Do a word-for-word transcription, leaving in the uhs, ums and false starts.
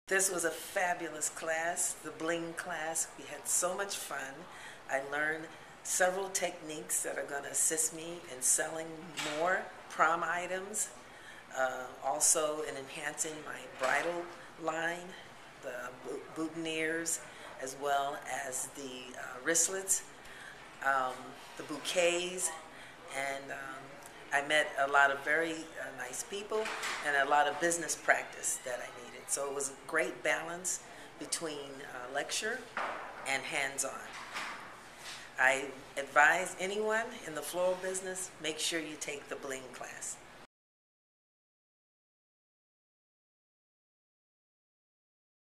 This was a fabulous class, the Bling class. We had so much fun. I learned several techniques that are going to assist me in selling more prom items, uh, also in enhancing my bridal line, the boutonnieres, as well as the uh, wristlets, um, the bouquets, and um, I met a lot of very uh, nice people and a lot of business practice that I needed. So it was a great balance between uh, lecture and hands-on. I advise anyone in the floral business, make sure you take the Bling class.